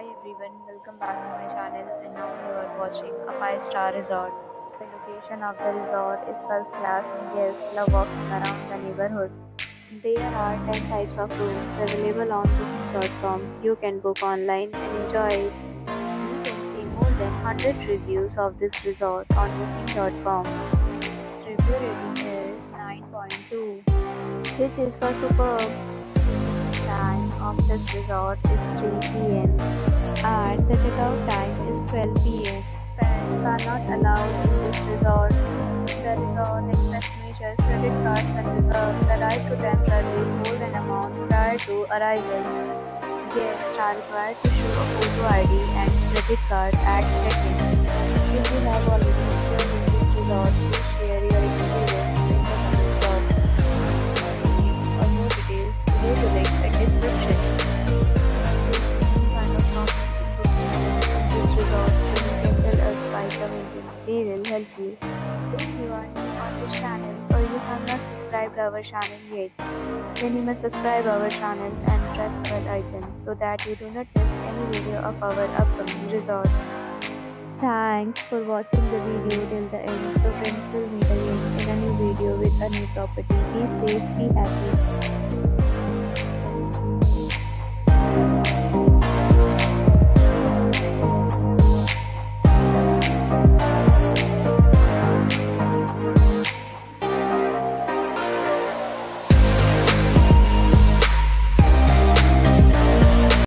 Hi everyone, welcome back to my channel and now you are watching a 5-star resort. The location of the resort is first class and guests love walking around the neighborhood. There are 10 types of rooms available on booking.com. You can book online and enjoy it. You can see more than 100 reviews of this resort on booking.com. Its review rating is 9.2, which is the superb. Time of this resort is 3 p.m. and the checkout time is 12 p.m. Pets are not allowed in this resort. The resort accepts major credit cards and reserves the right to temporarily hold an amount prior to arrival. Guests are required to show a photo ID and credit card at check-in. If you have already stayed in this resort, please share your experience in the comment box. For more details, below the link and description. Any kind of problem in this resort, you can tell us by commenting. We will help you. If you are new on this channel or you have not subscribed our channel yet, then you must subscribe our channel and press the bell icon so that you do not miss any video of our upcoming resort. Thanks for watching the video till the end. So friends, will meet again in a new video with a new property. Be safe, be happy.